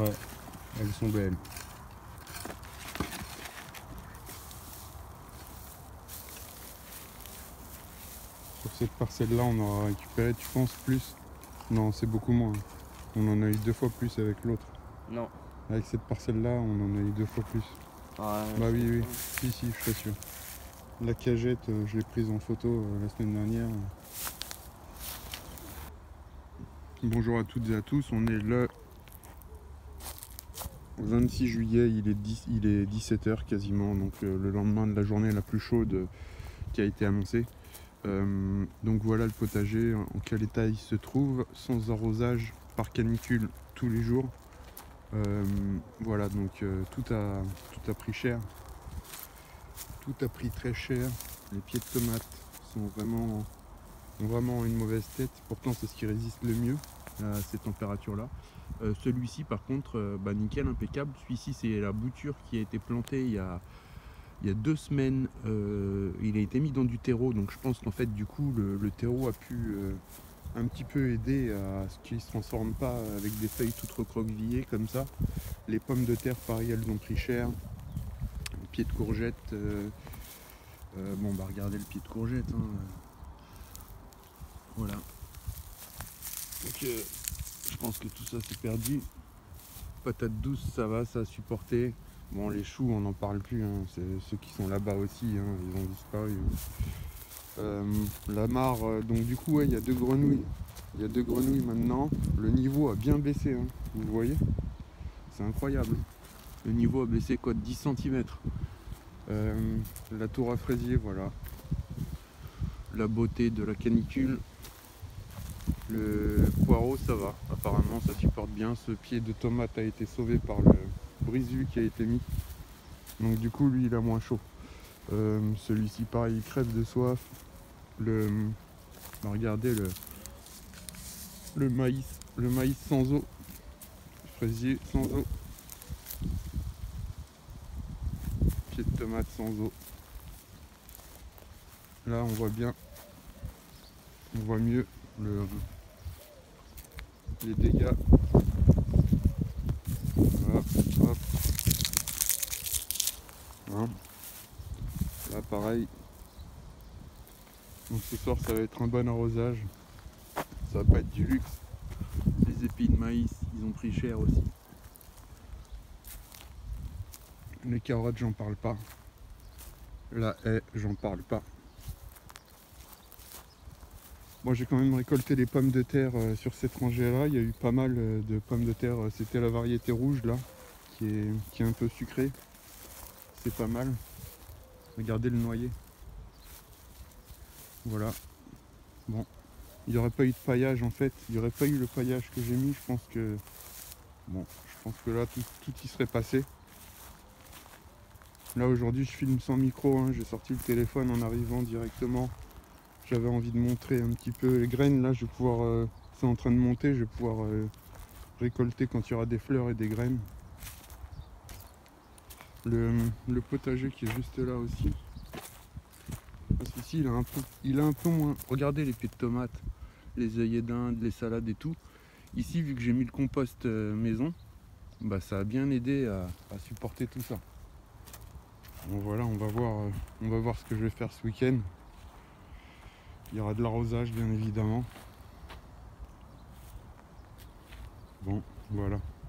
Ouais, elles sont belles. Sur cette parcelle-là, on aura récupéré, tu penses, plus? Non, c'est beaucoup moins. On en a eu 2 fois plus avec l'autre. Non. Avec cette parcelle-là, on en a eu 2 fois plus. Ah, Bah oui, oui. Si, je suis sûr. La cagette, je l'ai prise en photo la semaine dernière. Bonjour à toutes et à tous, on est le 26 juillet, il est 17 h quasiment, donc le lendemain de la journée la plus chaude qui a été annoncée. Donc voilà le potager, en quel état il se trouve, sans arrosage, par canicule tous les jours. Voilà, donc tout a pris cher, tout a pris très cher. Les pieds de tomates sont ont vraiment une mauvaise tête, pourtant c'est ce qui résiste le mieux à ces températures là. Celui-ci par contre, nickel, impeccable. Celui-ci c'est la bouture qui a été plantée il y a 2 semaines. Il a été mis dans du terreau, donc je pense qu'en fait du coup le terreau a pu un petit peu aider à ce qu'il ne se transforme pas avec des feuilles toutes recroquevillées comme ça. Les pommes de terre pareil, elles ont pris cher. Les pieds de courgette, bon bah regardez le pied de courgette, hein. Voilà, donc je pense que tout ça c'est perdu. Patates douces, ça va, ça a supporté. Bon, les choux on n'en parle plus, hein. C'est ceux qui sont là-bas aussi, hein. Ils ont disparu, hein. La mare, donc du coup ouais, il y a 2 grenouilles. Il y a 2 grenouilles maintenant. Le niveau a bien baissé, hein. Vous le voyez, c'est incroyable. Le niveau a baissé quoi, de 10 cm. La tour à fraisier, voilà. La beauté de la canicule. Le poireau, ça va. Apparemment, ça supporte bien. Ce pied de tomate a été sauvé par le brise-vue qui a été mis. Donc du coup, lui, il a moins chaud. Celui-ci, pareil, il crève de soif. Regardez le maïs sans eau. Fraisier sans eau. Pied de tomate sans eau. Là, on voit bien. On voit mieux les dégâts. Voilà, hop. Hein. Là, pareil. Donc ce soir, ça va être un bon arrosage. Ça va pas être du luxe. Les épis de maïs, ils ont pris cher aussi. Les carottes, j'en parle pas. La haie, j'en parle pas. Moi, j'ai quand même récolté les pommes de terre sur cette rangée-là. Il y a eu pas mal de pommes de terre. C'était la variété rouge, là, qui est un peu sucrée. C'est pas mal. Regardez le noyer. Voilà. Bon. Il n'y aurait pas eu de paillage, en fait. Il n'y aurait pas eu le paillage que j'ai mis. Je pense que... Bon, je pense que là, tout y serait passé. Là, aujourd'hui, je filme sans micro, hein. J'ai sorti le téléphone en arrivant directement. J'avais envie de montrer un petit peu les graines. Là, je vais pouvoir... c'est en train de monter. Je vais pouvoir récolter quand il y aura des fleurs et des graines. Le potager qui est juste là aussi. Parce qu'ici, il a un peu moins... Regardez les pieds de tomates, les œillets d'Inde, les salades et tout. Ici, vu que j'ai mis le compost maison, bah, ça a bien aidé à supporter tout ça. Bon voilà, on va voir ce que je vais faire ce week-end. Il y aura de l'arrosage bien évidemment. Bon, voilà.